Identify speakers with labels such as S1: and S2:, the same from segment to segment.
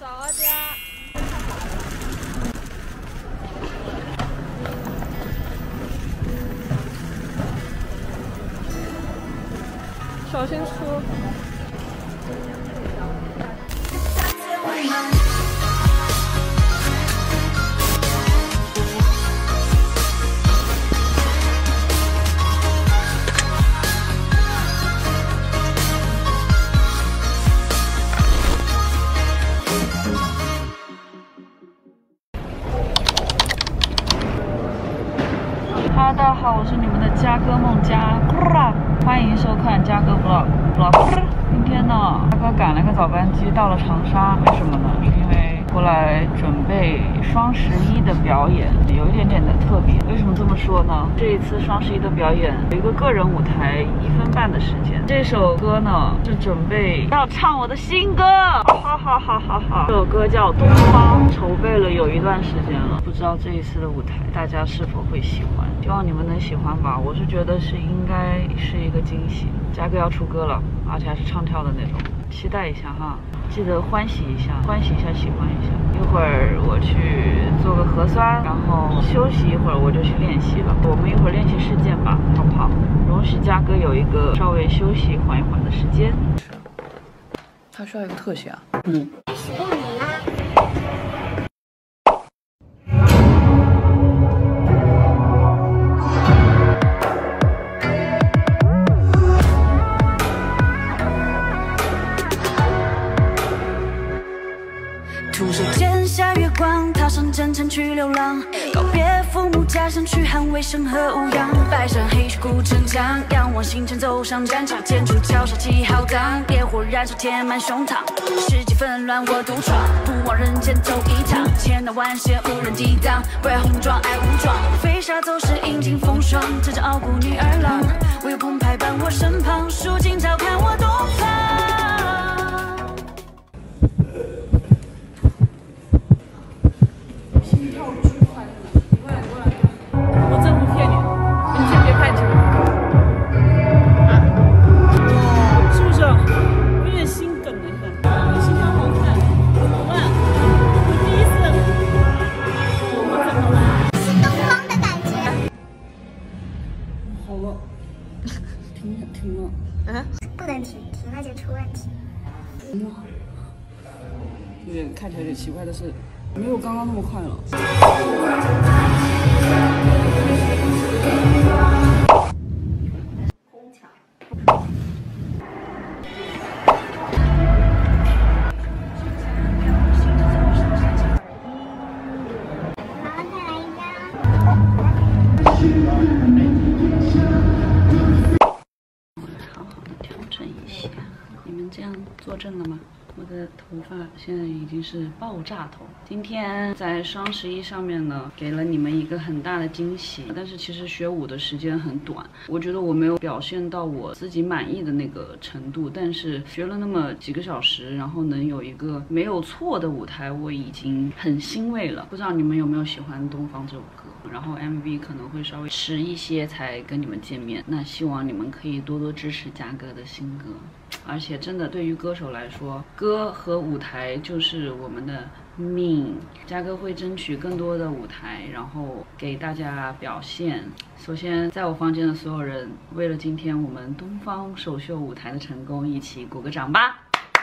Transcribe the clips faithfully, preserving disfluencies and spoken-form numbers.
S1: 找家。小心出。 哈喽，大家好，我是你们的嘉哥梦佳，欢迎收看嘉哥 vlog vlog。今天呢，嘉哥赶了个早班机到了长沙，为什么呢？是因为过来准备双十一的表演，有一点点的特别。为什么这么说呢？这一次双十一的表演有一个个人舞台，一分半的时间。这首歌呢是准备要唱我的新歌，哈哈哈哈哈！这首歌叫《东方》，筹备了有一段时间了，不知道这一次的舞台大家是否会喜欢？希望你们能喜欢吧。我是觉得是应该是一个惊喜。嘉哥要出歌了，而且还是唱跳的那种，期待一下哈。 记得欢喜一下，欢喜一下，喜欢一下。一会儿我去做个核酸，然后休息一会儿，我就去练习了。我们一会儿练习试剑吧，好不好？容许嘉哥有一个稍微休息、缓一缓的时间。他需要一个特写啊。嗯。十六年啦。
S2: 徒手剑下月光，踏上征程去流浪，告别父母家乡，去捍卫生和无恙。拜山黑水古城墙，仰望星辰走上战场，剑出鞘杀气浩荡，烈火燃烧填满胸膛。世界纷乱我独闯，不枉人间走一趟。千道万险无人抵挡，为红妆爱无装，飞沙走石饮尽风霜，这叫傲骨女儿郎。唯有澎湃伴我身旁，数今朝看我东方。
S1: 停了，啊？
S3: 不能停，停了就出问题。
S1: 有点看起来有点奇怪，但是没有刚刚那么快了。空调。
S3: 好，再来一张。
S1: 一些，你们这样坐正了吗？我的头发现在已经是爆炸头。今天在双十一上面呢，给了你们一个很大的惊喜，但是其实学舞的时间很短，我觉得我没有表现到我自己满意的那个程度，但是学了那么几个小时，然后能有一个没有错的舞台，我已经很欣慰了。不知道你们有没有喜欢《东方》这首歌？ 然后 M V 可能会稍微迟一些才跟你们见面，那希望你们可以多多支持嘉哥的新歌。而且真的对于歌手来说，歌和舞台就是我们的命。嘉哥会争取更多的舞台，然后给大家表现。首先，在我房间的所有人，为了今天我们东方首秀舞台的成功，一起鼓个掌吧！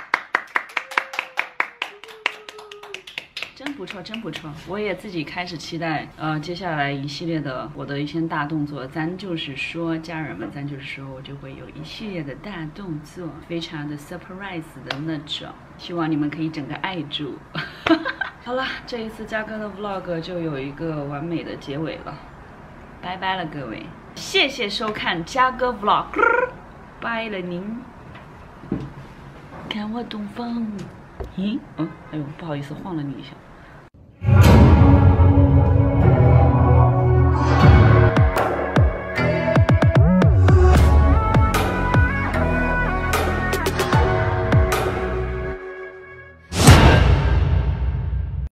S1: 真不错，真不错！我也自己开始期待，呃，接下来一系列的我的一些大动作。咱就是说，家人们，咱就是说我就会有一系列的大动作，非常的 surprise 的那种，希望你们可以整个爱住。好了，这一次嘉哥的 vlog 就有一个完美的结尾了，拜拜了各位，谢谢收看嘉哥 vlog， 拜了您。看我东方。咦，嗯，哎呦，不好意思，晃了你一下。